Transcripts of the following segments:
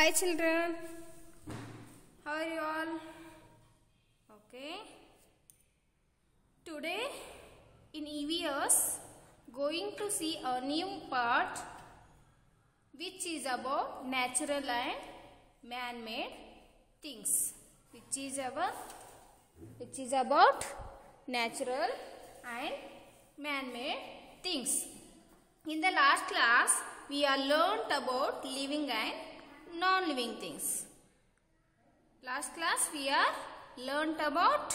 Hi children, how are you all? Okay. Today in EVS going to see a new part which is about natural and man-made things. Which is about natural and man-made things. In the last class we are learnt about living and non-living things. Last class we are learnt about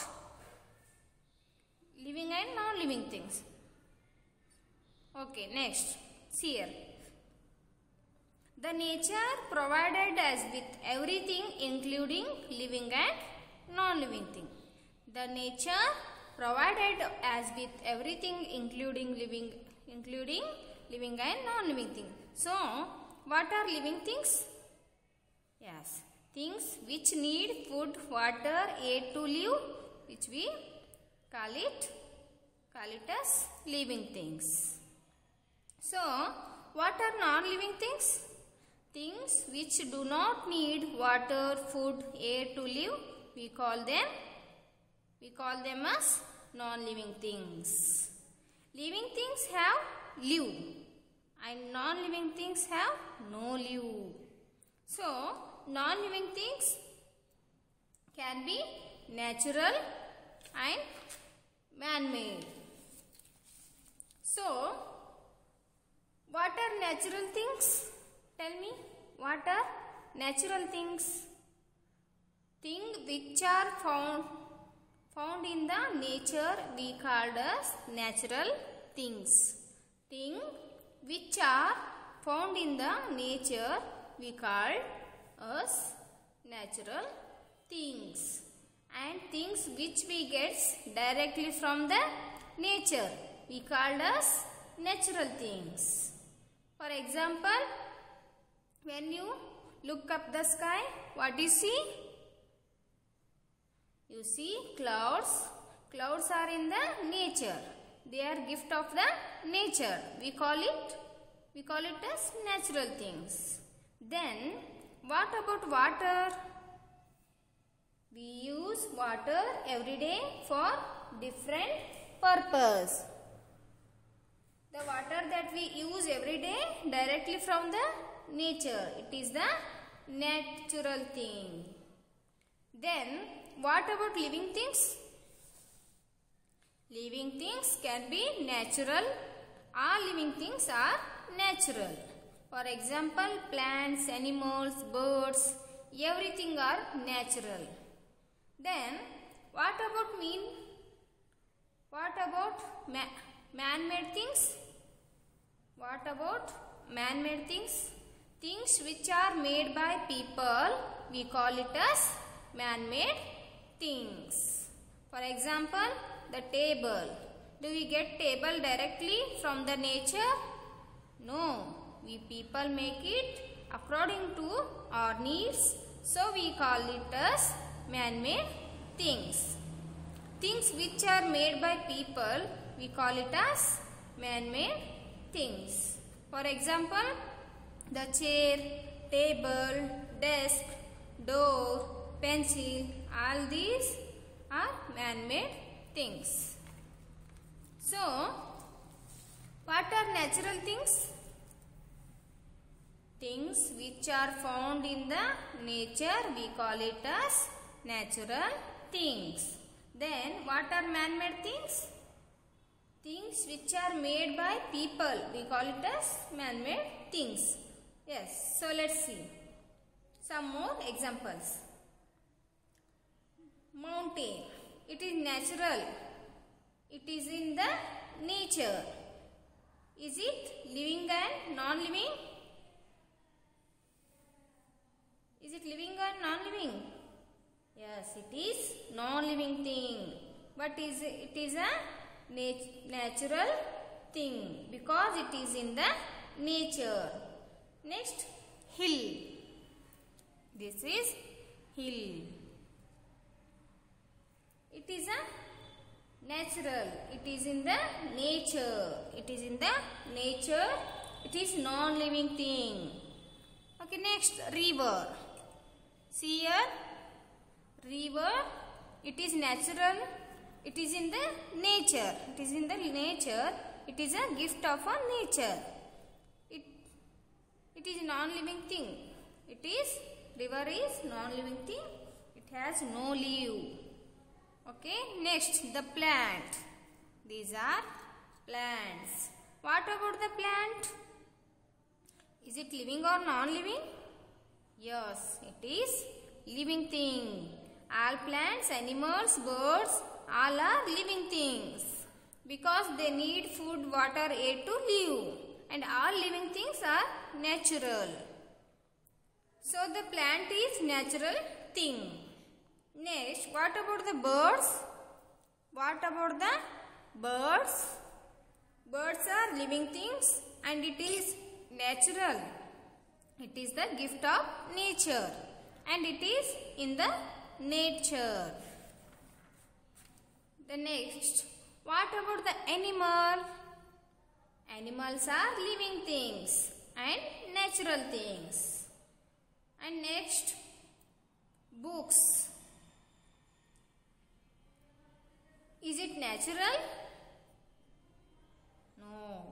living and non-living things. Okay, next, see here. The nature provided us with everything including living and non-living thing. The nature provided us with everything including living and non-living thing. So, what are living things? Yes, things which need food, water, air to live, which we call it as living things. So, what are non-living things? Things which do not need water, food, air to live, we call them as non-living things. Living things have live and non-living things have no live. So, non-living things can be natural and man-made. So, what are natural things? Tell me, what are natural things? Things which are found in the nature we called as natural things. Things which are found in the nature we called as natural things, and things which we get directly from the nature we called as natural things. For example, when you look up the sky, what do you see? You see clouds. Clouds are in the nature. They are gift of the nature. We call it as natural things. Then, what about water? We use water every day for different purpose. The water that we use every day directly from the nature, it is the natural thing. Then, what about living things? Living things can be natural. All living things are natural. For example, plants, animals, birds, everything are natural. Then, what about man-made things? What about man-made things? Things which are made by people, we call it as man-made things. For example, the table. Do we get table directly from the nature? No. We people make it according to our needs. So, we call it as man-made things. Things which are made by people, we call it as man-made things. For example, the chair, table, desk, door, pencil, all these are man-made things. So, what are natural things? Things which are found in the nature, we call it as natural things. Then, what are man-made things? Things which are made by people, we call it as man-made things. Yes, so let's see some more examples. Mountain, it is natural. It is in the nature. Is it living and non-living? Is it living and non-living? Yes, it is non-living thing. But it is a natural thing because it is in the nature. Next, hill. This is hill. It is a natural. It is in the nature. It is in the nature. It is non-living thing. Okay, next river. See here, river. It is natural. It is in the nature. It is in the nature. It is a gift of a nature. It is non-living thing. It is, river is non-living thing. It has no leaf. Okay, next the plant. These are plants. What about the plant? Is it living or non-living? Yes, it is living thing. All plants, animals, birds, all are living things. Because they need food, water, air to live. And all living things are natural. So the plant is natural thing. Next, what about the birds? What about the birds? Birds are living things and it is natural. It is the gift of nature and it is in the nature. The next, what about the animal? Animals are living things and natural things. And next, books. Is it natural? No.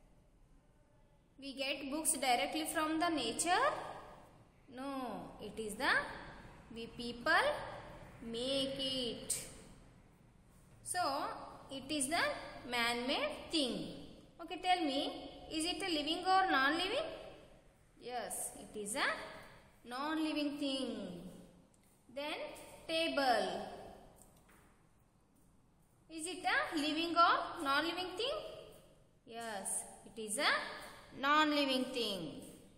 We get books directly from the nature? No. It is the, we people make it. So, it is the man-made thing. Okay, tell me, is it a living or non-living? Yes, it is a non-living thing. Then, table. Is it a living or non-living thing? Yes, it is a non-living thing.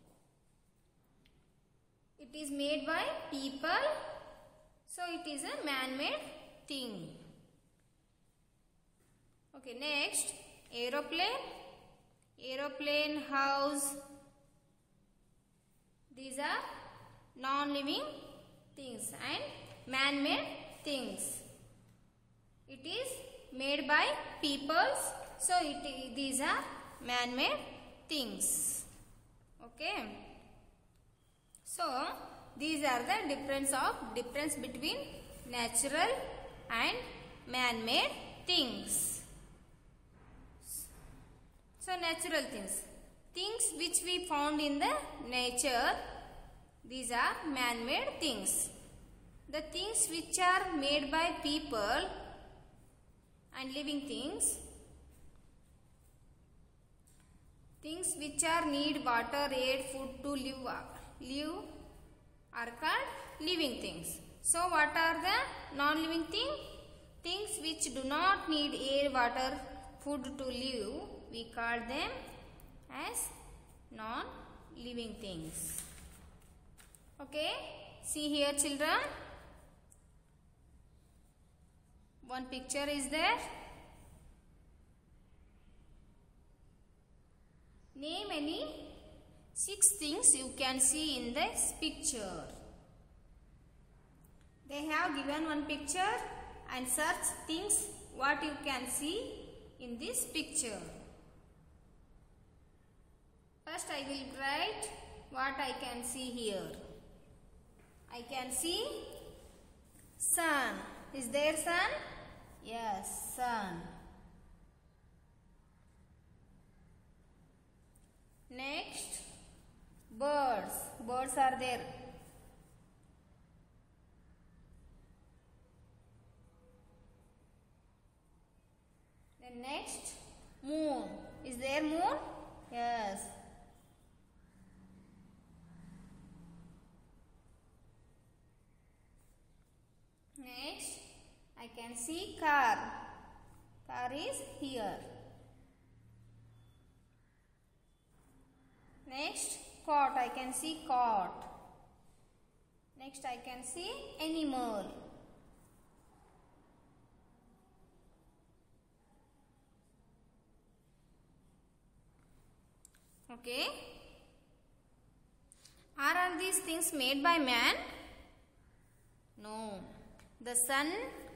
It is made by people, so it is a man-made thing. Okay, next, aeroplane. Aeroplane, house. These are non-living things and man-made things. It is made by peoples, so these are man-made things. Okay. So these are the difference between natural and man-made things. So natural things which we found in the nature, these are man-made things. The things which are made by people and living things which are need water, air, food to live are called living things. So what are the non-living things? Things which do not need air, water, food to live, we call them as non-living things. Okay, see here children, one picture is there. Name any 6 things you can see in this picture. They have given one picture and search things what you can see in this picture. First I will write what I can see here. I can see sun. Is there sun? Yes, sun. Next, birds. Birds are there. Then next, moon. Is there moon? Yes. Next, I can see car. Car is here. Next, cot. I can see cot. Next, I can see animal. Okay. Are all these things made by man? No. The sun,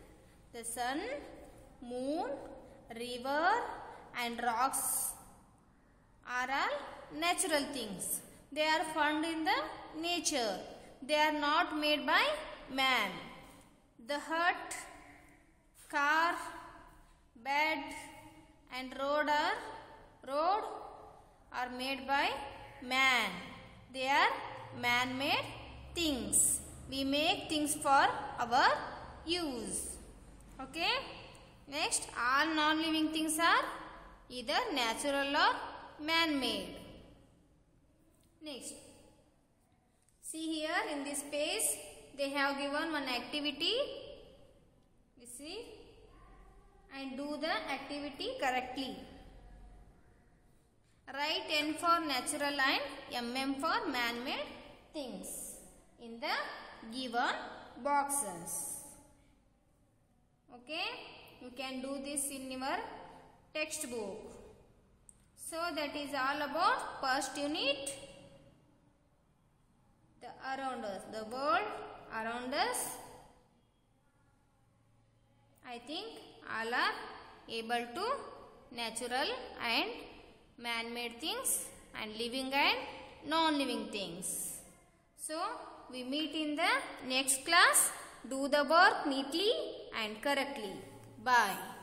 moon, river and rocks are all natural things. They are found in the nature. They are not made by man. The hut, car, bed and road are made by man. They are man-made things. We make things for our use. Okay. Next, all non-living things are either natural or man-made. Next, see here in this page, they have given one activity. You see, and do the activity correctly. Write N for natural and MM for man-made things in the given boxes. Okay, you can do this in your textbook. So that is all about first unit. The around us, the world around us. I think all are able to natural and man-made things and living and non-living things. So we meet in the next class. Do the work neatly and correctly. Bye.